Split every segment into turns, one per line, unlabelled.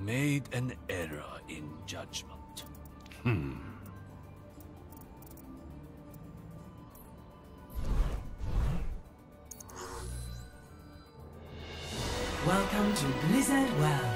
made an error in judgment.
Welcome to Blizzard World.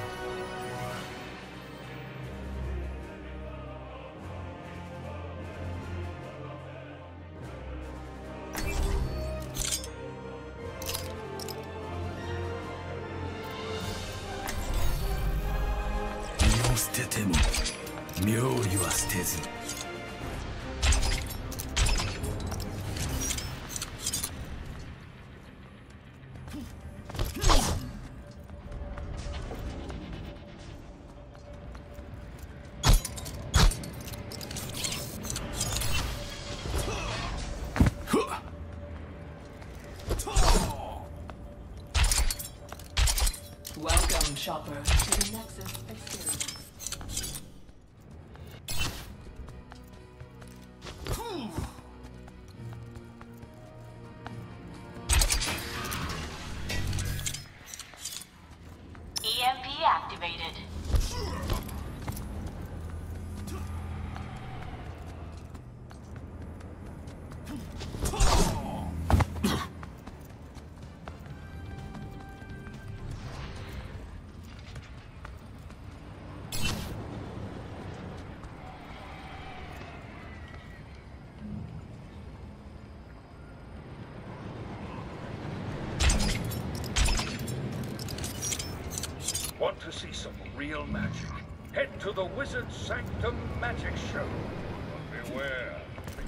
Welcome, shopper, to the Nexus experience.
EMP activated.
Want to see some real magic? Head to the Wizard Sanctum Magic Show. But beware.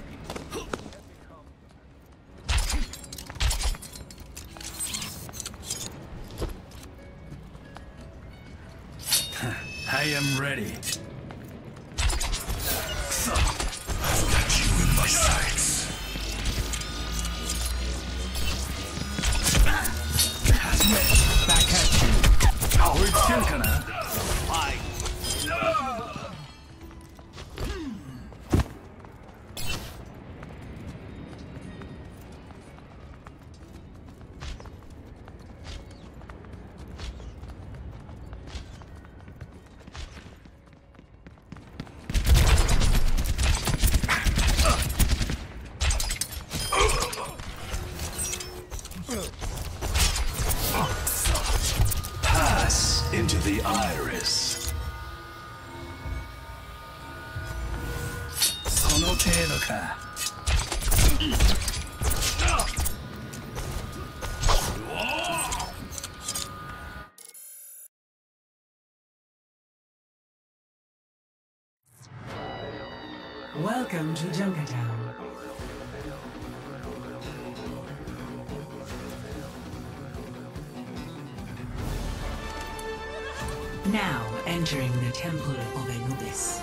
I am ready.
I've got you in my sights.
Back at you. We're still gonna fight.
Pass into the iris.
その程度か。
Welcome to Junkertown. Now entering the Temple of Anubis.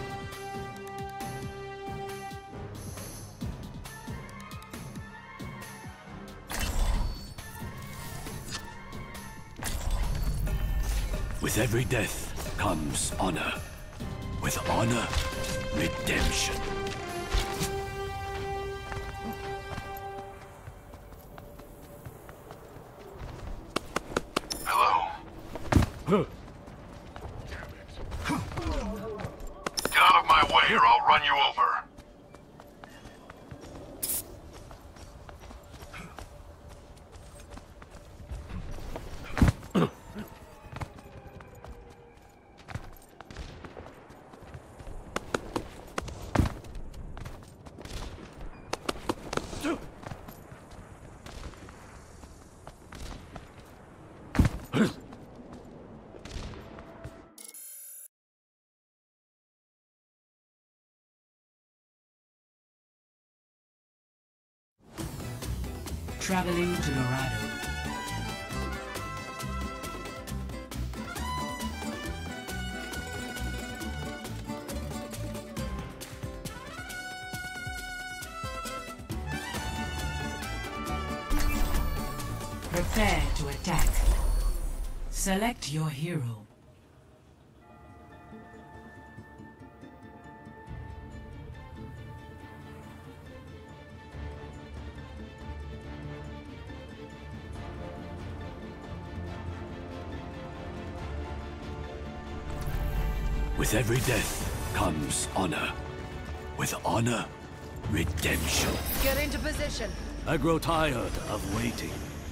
With every death comes honor. With honor, redemption.
Hello?
Huh.
Get out of my way or I'll run you over.
Traveling to Dorado. Prepare to attack. Select your hero.
With every death comes honor. With honor, redemption.
Get into position.
I grow tired of waiting.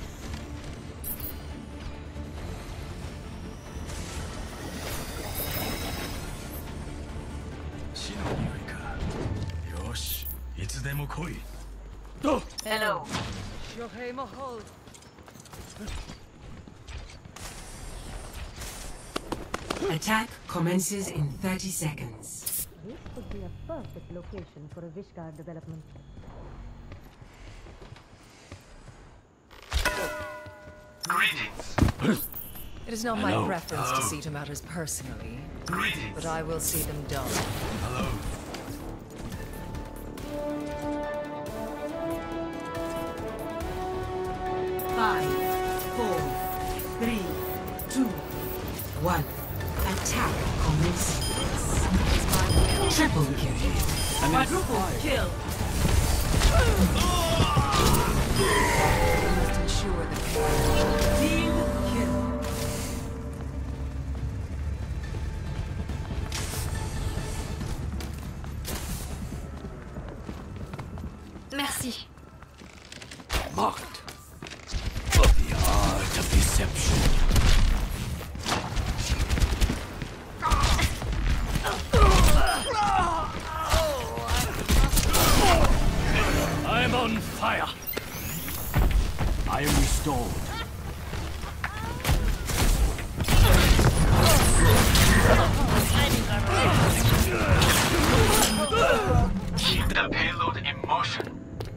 Hello.
Shohei Mahol.
Attack commences in 30 seconds.
This would be a perfect location for a Vishkar development.
Greetings.
It is not
Hello.
my preference to see to matters personally,
Greetings.
but I will see them done.
Hello.
Five, 4, 3, 2, 1. Attack commences. Triple kill. Quadruple kill.
I must ensure that
Team kill.
Merci.
Mocked. The art of deception. I'm on fire. I am restored.
Keep the payload in motion.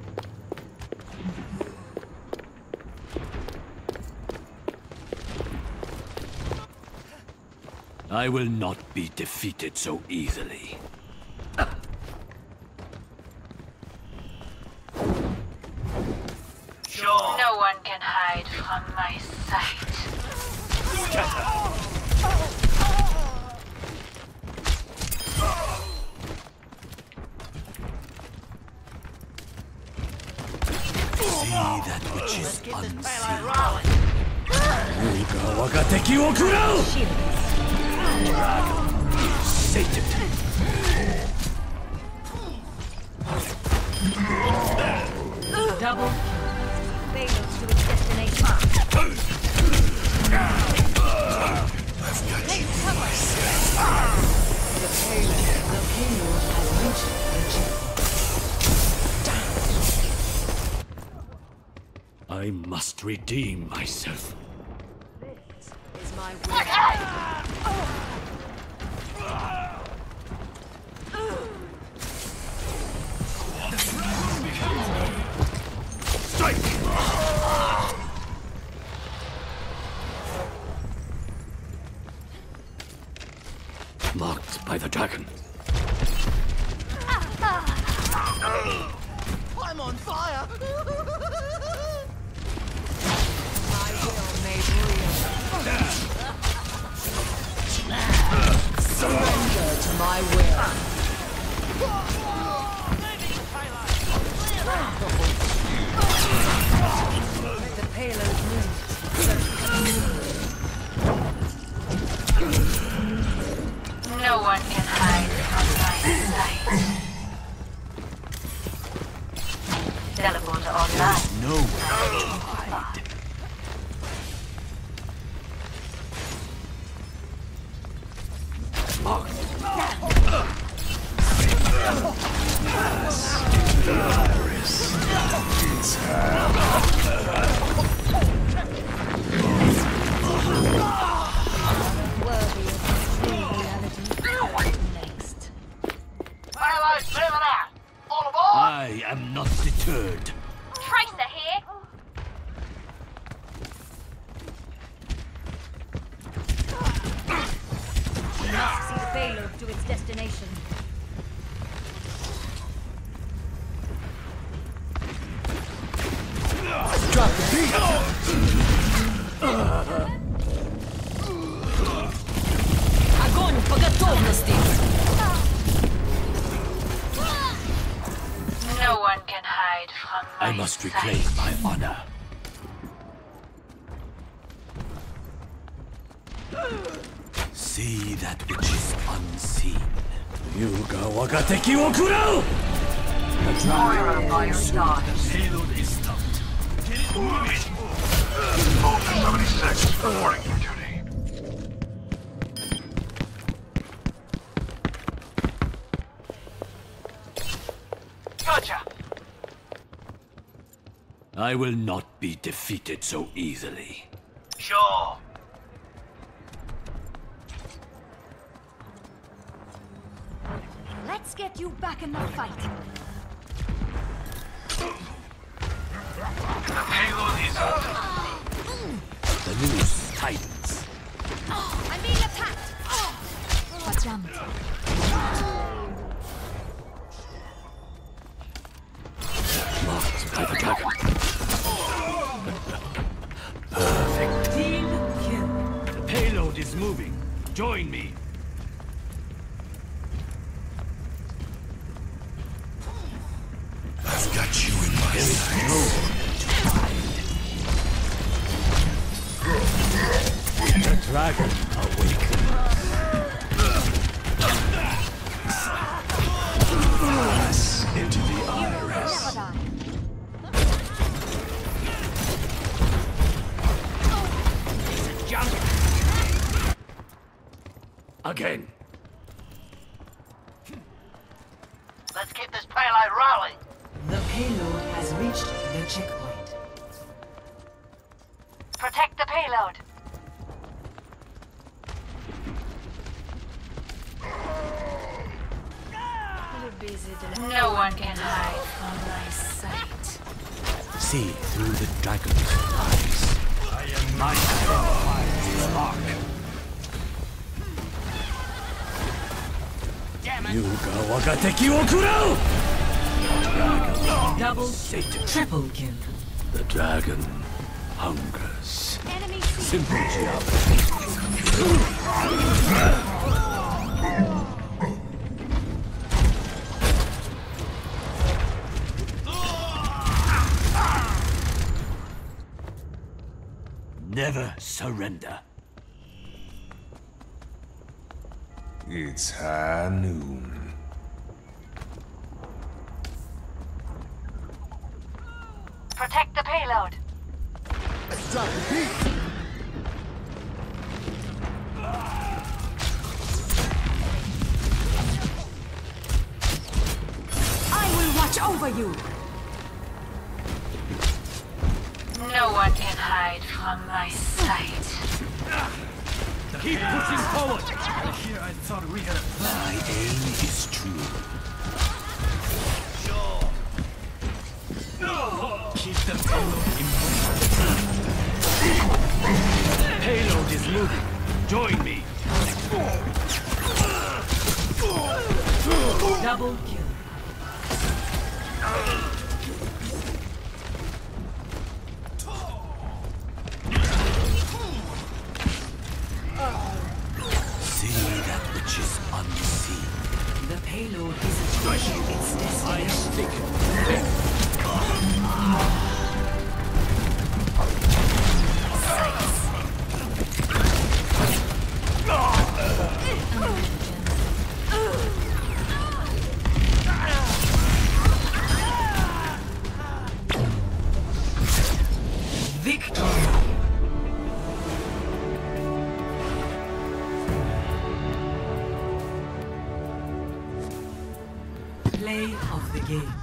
I will not be defeated so easily.
Sure.
No one can hide from my sight.
See that which is unseen. Uga waga teki wo kurau! Sated.
Double
Payload to its destination.
I must redeem myself.
this is my will.
Marked by the dragon.
I'm on fire! My will made real. Surrender to my will. The payload
No one can hide from my sight. Teleporter online.
No one to hide. Marked.
Worthy of the true reality. Next.
Allies, clear it out. All aboard.
I am not deterred.
Tracer here.
See the payload to its destination.
Drop the beat.
Огонь по готовности!
No one can hide from my
I must
sight.
reclaim my honor. See that which is unseen. Yuga waga teki wo kurau!
Moira by your side.
Payload is stopped.
Soldier 76, reporting for duty.
Gotcha.
I will not be defeated so easily.
Sure.
Let's get you back in the fight.
The payload is up.
The news tightens.
I'm being attacked! Verdammt.
Marked by the dragon.
Team kill.
The payload is moving. Join me. I've got you in my sights. The dragon awakens. Into the iris. Again.
Let's keep this payload rolling.
The payload has reached the checkpoint.
Protect the payload. No one can hide from my sight.
See through the dragon's eyes. I am my identifies its mark. Yuga waga teki wo kurau!
Double,
Satan.
triple kill.
The dragon hungers.
Enemy
Simple geometry. Never surrender.
It's high noon.
Protect the payload.
I will watch over you!
No one can hide from my sight.
Keep pushing forward. Here I thought we had. My aim is true. Keep the payload in place. Payload is moving. Join me.
Double kill.
See that which is unseen.
The payload is achieving its
I
destination.
stick.
Victory. Play of the game.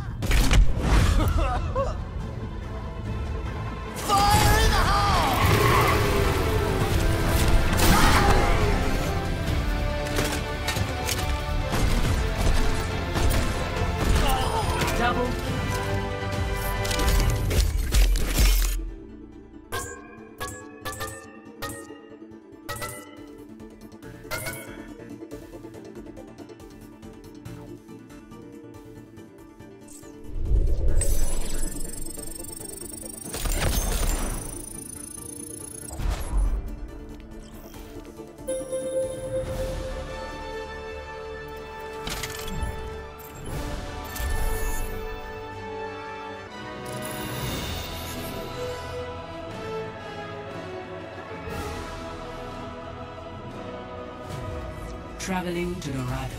Double kill. traveling to Dorado.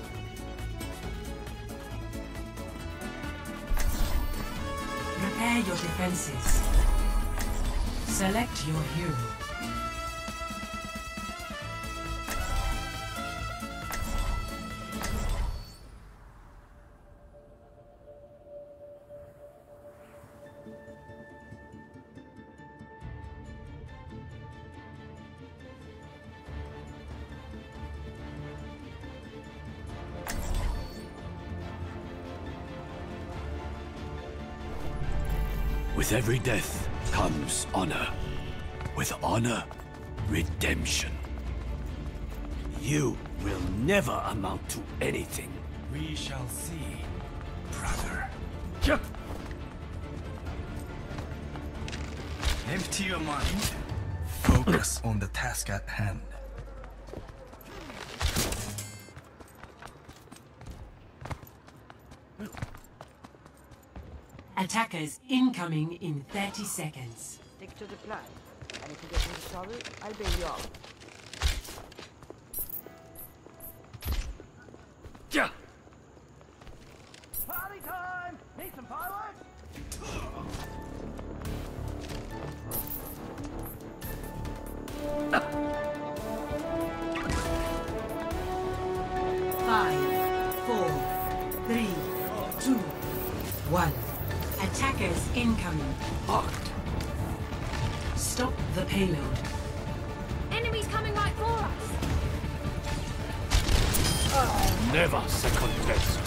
Prepare your defenses. Select your hero.
With every death comes honor. With honor, redemption. You will never amount to anything.
We shall see, brother. Empty your mind. Focus on the task at hand.
Attackers incoming in 30 seconds.
Stick to the plan. And if you get into trouble, I'll bail you out.
Yeah.
Party time! Need some fireworks?
5, 4, 3, 2, 1. Attackers incoming.
Marked.
Stop the payload.
Enemies coming right for us.
Never second best.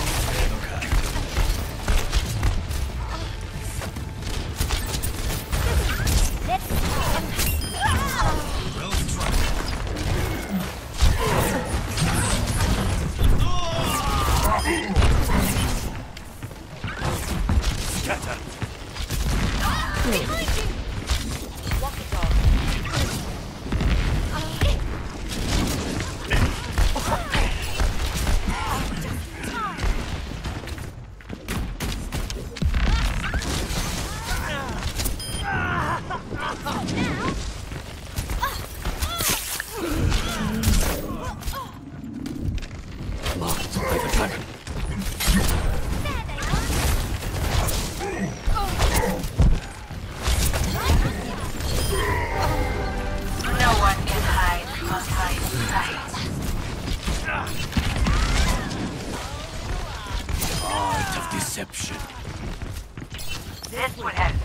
Scatter.
Behind you!
Walk it off.
Marked by the dragon.
No one can hide from my sight.
Art of deception.
This would help.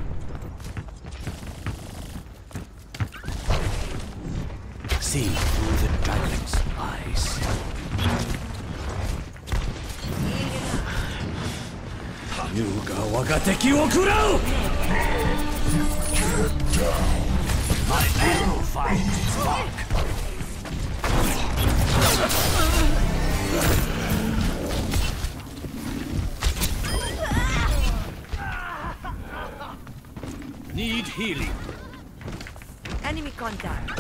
See through the dragon's eyes. Yuga waga teki wo kurau! My arrow finds its mark. Need healing.
Enemy contact.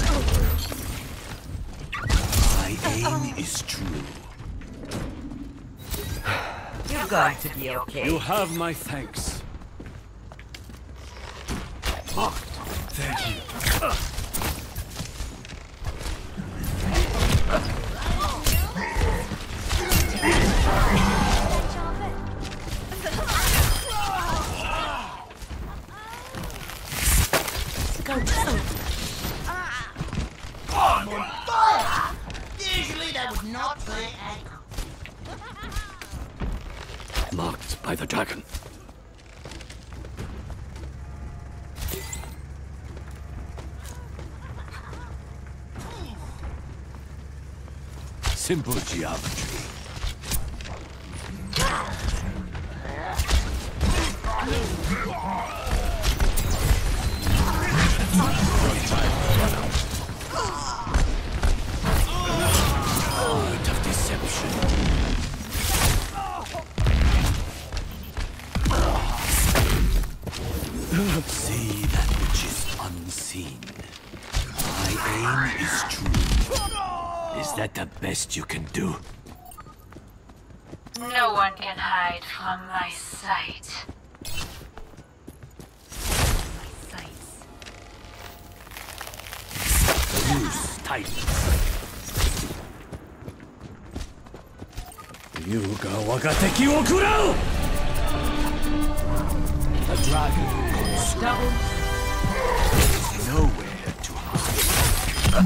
My aim is true.
You're going to be okay.
You have my thanks. Marked.
Thank you.
Usually they would not play ankle.
Marked by the dragon. Simple geometry. Art of deception. See that which is unseen. My aim is true. Is that the best you can do?
No one can hide from my sight.
Loose tightness. 優が我が敵を食らう The dragon consumed. Nowhere to hide.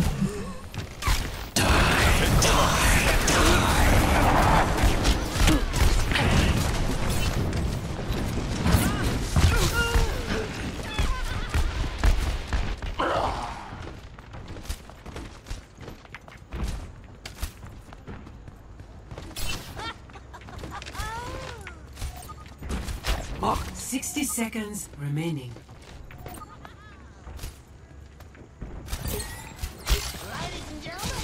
Mark. 60 seconds remaining.
Ladies and gentlemen.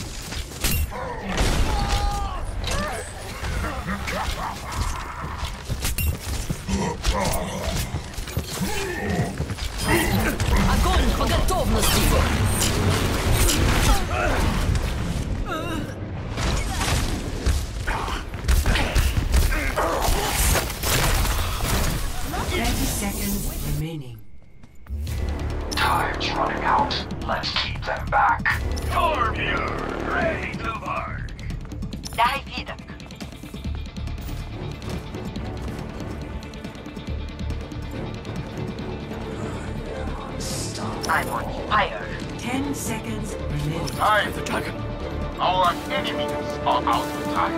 Огонь по готовности!
30 seconds remaining.
Time's running out. Let's keep them back. Storm here, ready to bark.
Дай видок. I'm on fire.
10 seconds remaining.
Time, the dragon. Our enemies are out of time.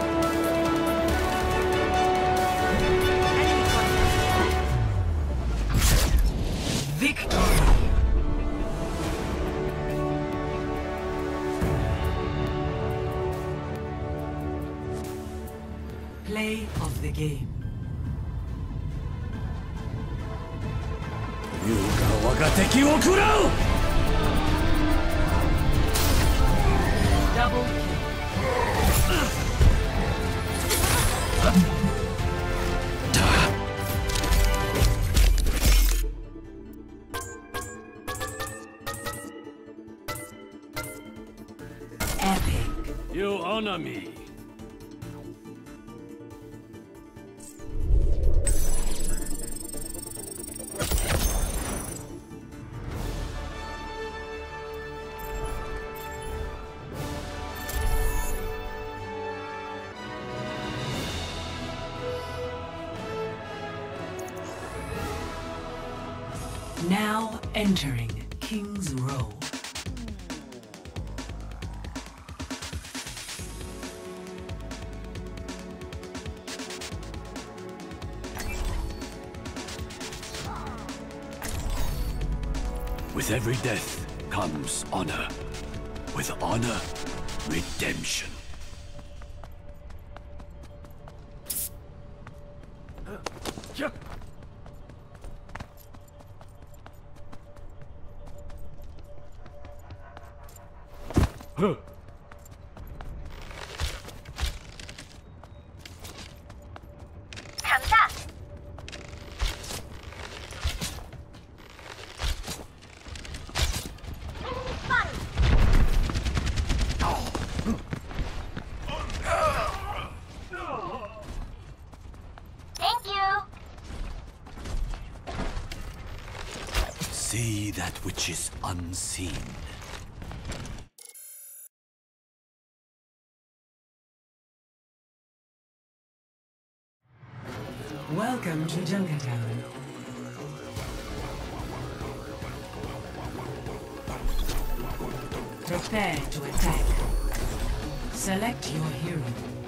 Victory! Play of the game.
優が我が敵を食らう
Double Epic.
You honor me.
Now entering King's Row.
With every death comes honor. With honor, redemption.
감사. Thank you.
See that which is unseen.
Welcome to Junkertown. Prepare to attack. Select your hero.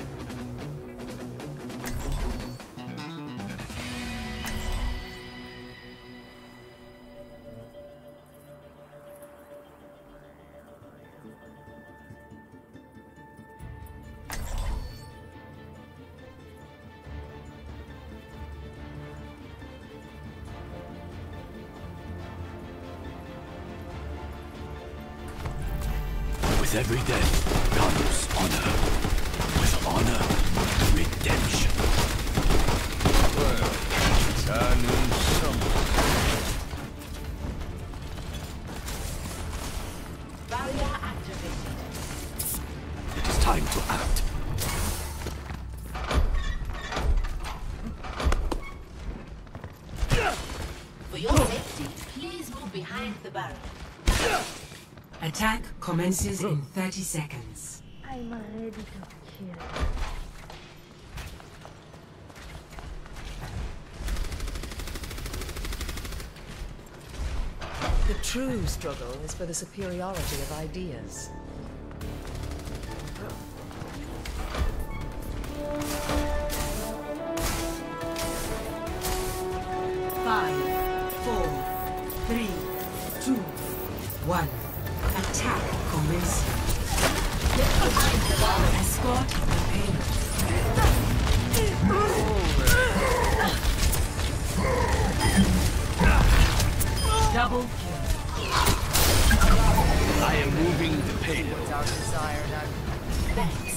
With every death comes honor. With honor, redemption.
Well, it's high noon somewhere.
Barrier activated.
It is time to act.
For your safety, please move behind the barrier.
Attack commences in 30 seconds.
I'm ready to kill.
The true struggle is for the superiority of ideas. Five, 4, 3, 2, 1. Attack commencing. Escort the payload. Double kill.
I am moving the payload.
Our desired outcome.
Thanks.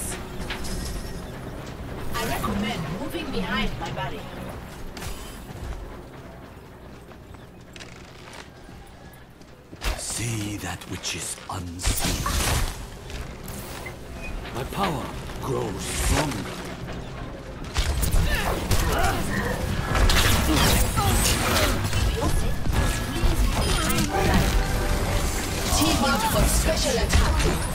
I recommend moving behind my barrier.
See that which is unseen. My power grows stronger.
Team up for special attack.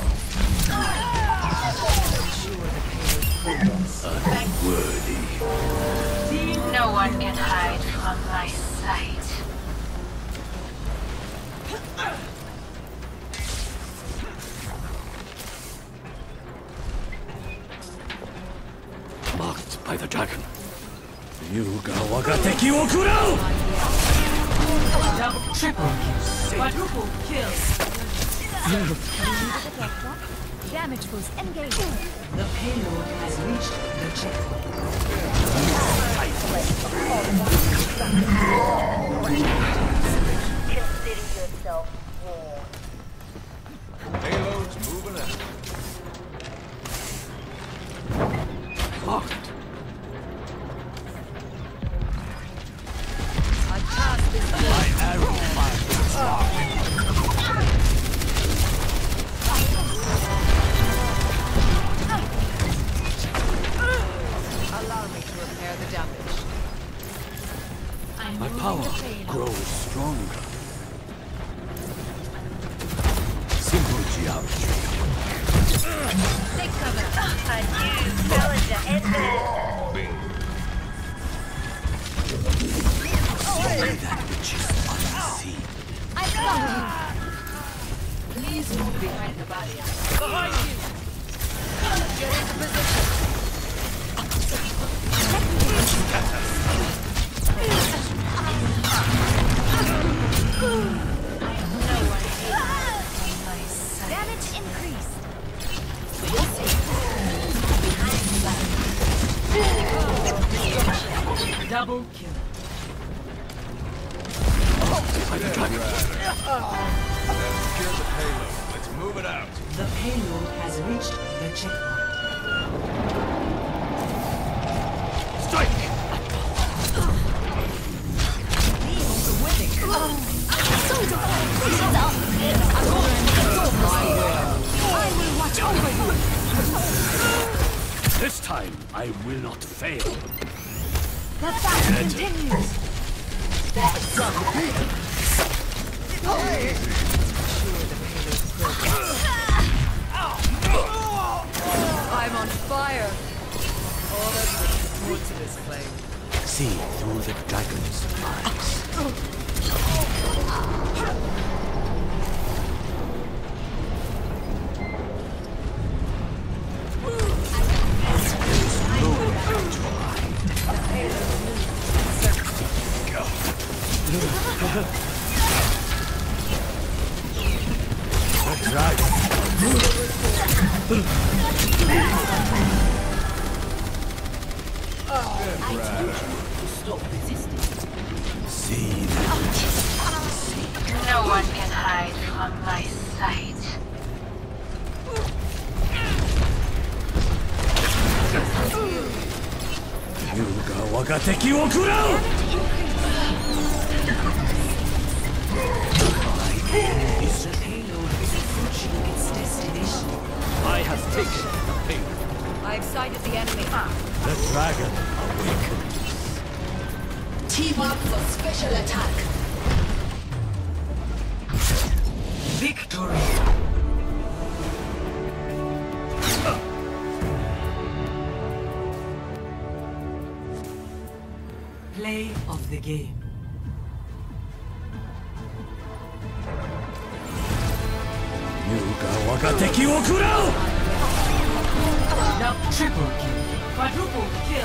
Unworthy.
No one can hide from my sight.
Marked by the dragon. Yuga waga teki wo kurau!
Triple kills. Quadruple kills.
Damage boost engaged.
The payload has reached the checkpoint.
Consider yourself warned.
Payload's moving out.
Marked. My arrow fires.
Allow me to repair the damage.
My power grows stronger. Simple geometry.
Take cover.
A new challenger entered.
See that which is unseen.
I've got you. Please move behind the barrier.
Behind you! Get into position!
Damage increased.
Double kill.
By the dragon.
Secure the payload. Let's move it out.
The payload has reached the checkpoint.
Strike!
I will watch over you.
This time, I will not fail.
The battle continues.
I'm on fire! All of this more to this flame.
See through the dragon's eyes. The dragon. See that which is unseen.
No one can hide from my sight.
Yuga waga teki wo kurau!
The payload is approaching its destination.
I have taken the payload.
I've sighted the enemy.
The dragon awakens.
Team up for special attack.
Victory! Play of the game.
我が敵を食らう
Now triple kill. Quadruple kill.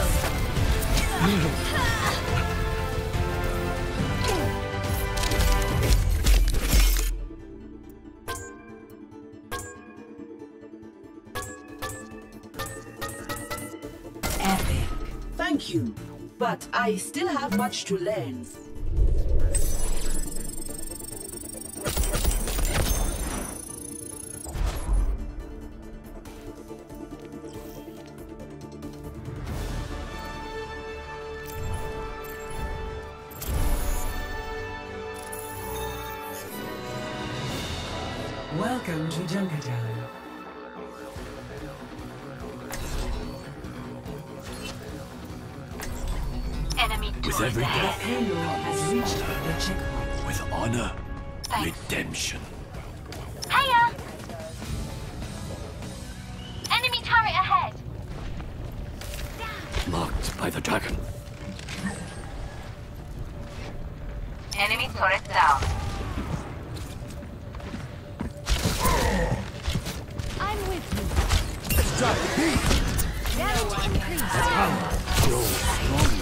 Epic. Thank you. But I still have much to learn.
Welcome to Junkertown.
Enemy
With every death,
Payload has reached the checkpoint.
with honor, redemption.
Hiya! Enemy turret ahead.
Marked by the dragon.
Enemy turret down.
I'm with you.
Drop the beat!
Damage increase.
Grow stronger.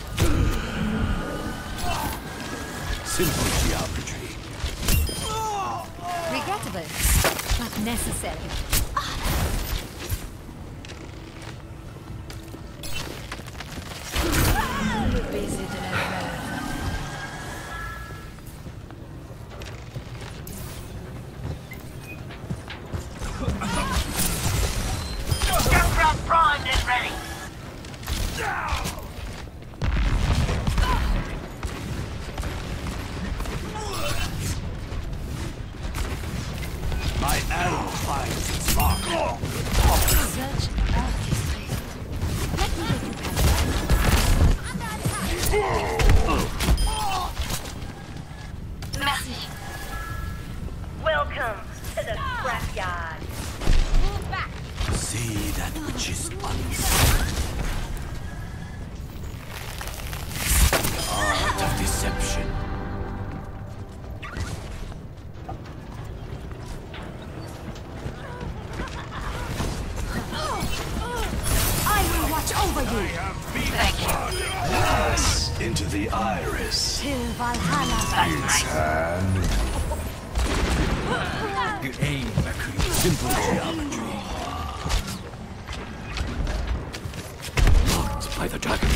Simple geometry.
Regrettable, but necessary.
Junkrat primed and ready.
My arrow finds its mark.
Search orchestrated. Let me get you past.
Merci. Welcome to the scrapyard.
Move back.
See that which is unseen. The art of deception.
I will watch over you.
Thank you.
Pass into the iris.
Till Valhalla.
Aim. Simple geometry. Marked by the dragon.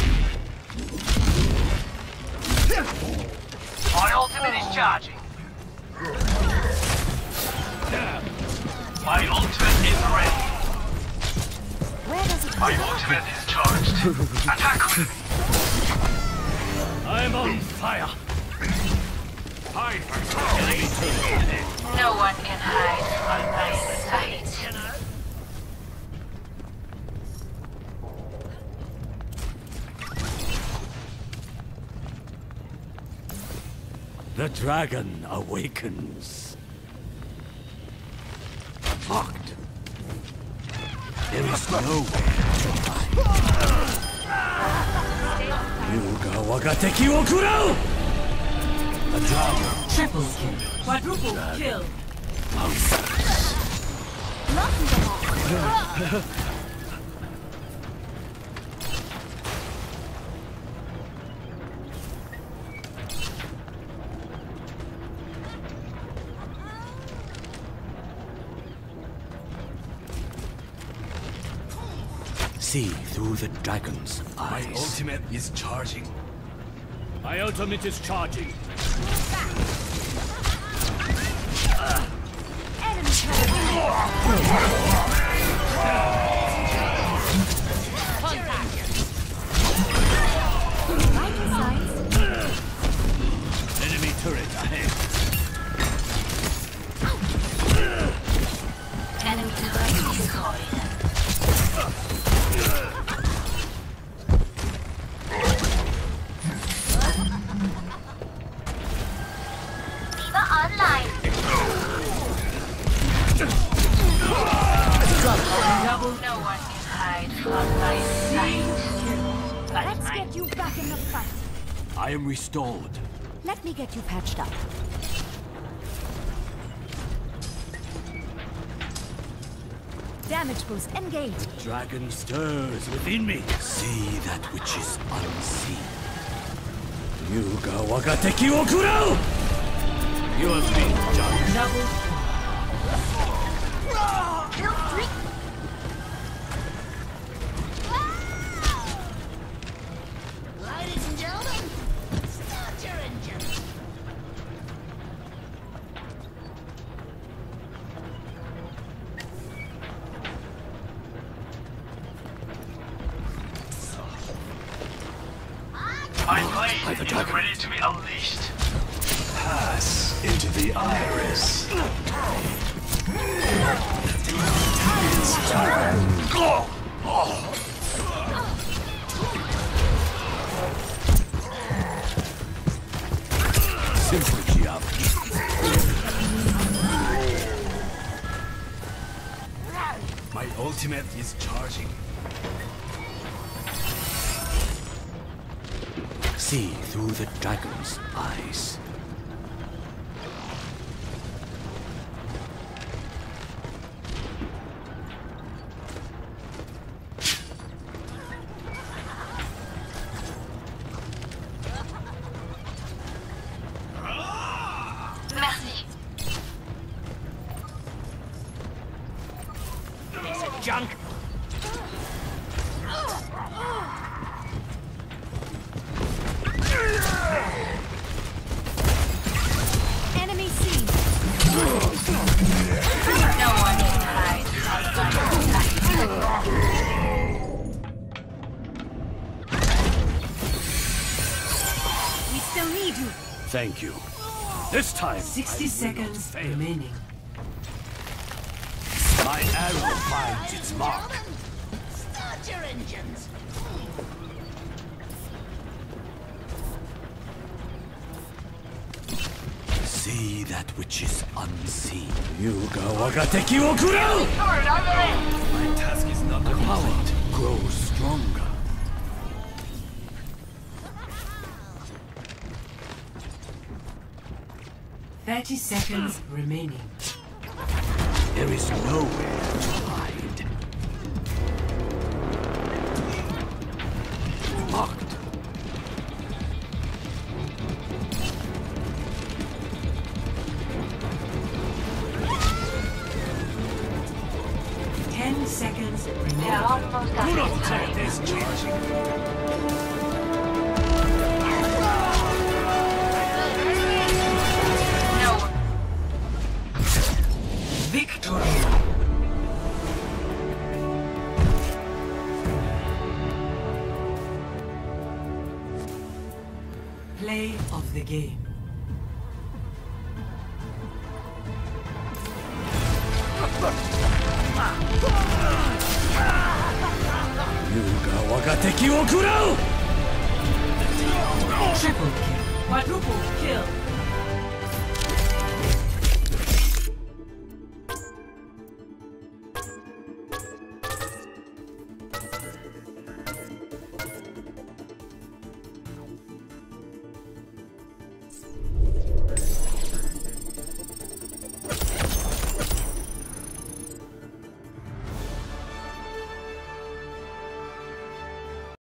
My ultimate is charging. My ultimate is ready.
Where does it
My ultimate is charged. Attack with me.
I'm on fire.
Hide from
No one can hide from my sight.
The dragon awakens. Locked. There is no way to hide. Yuga waga teki wo kurau! The dragon.
Triple kill. Quadruple kill.
Knocking them off.
See through the dragon's eyes.
My ultimate is charging.
My ultimate is charging.
Enemy turret. Contact. Vital signs.
Enemy turret ahead.
Enemy turret is calling. Diva online. No one can hide from my sight.
Let's get you back in the fight.
I am restored.
Let me get you patched up. Damage boost engaged.
Dragon stirs within me. See that which is unseen. Yuga waga teki wo kurau! You have been done.
Double.
Kill 3.
Ladies and gentlemen, start your engines.
My blade is ready to be unleashed. Pass into the iris. It's time.
Sympathy up.
My ultimate is charging.
See through the dragon's eyes.
Merci.
Piece of junk.
Enemy seen.
No one can hide outside.
We still need you.
Thank you. This time,
60 seconds remaining.
my arrow finds its mark.
Start your engines.
See that which is unseen. Yuga waga teki wo kurau!
My task is not
The power grows stronger.
Thirty seconds remaining.
There is nowhere to hide. Marked.
Seconds
They're
remaining.
almost
Do not
out.
tell this charging.
No.
Victory. Play of the game.
Yuga waga teki wo kurau!
Triple kill. Quadruple kill.